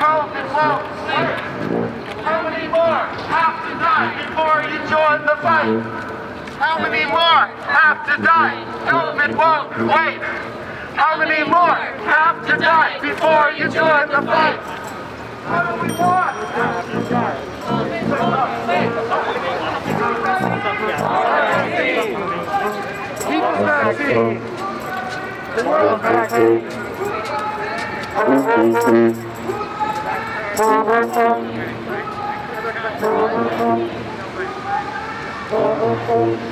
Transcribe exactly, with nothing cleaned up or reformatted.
COVID won't wait. How many more have to die before you join the fight? How many more have to die? COVID won't wait. How many more have to die before you join the fight? How many more have to die? People's vaccine. The world's vaccine. Thank you.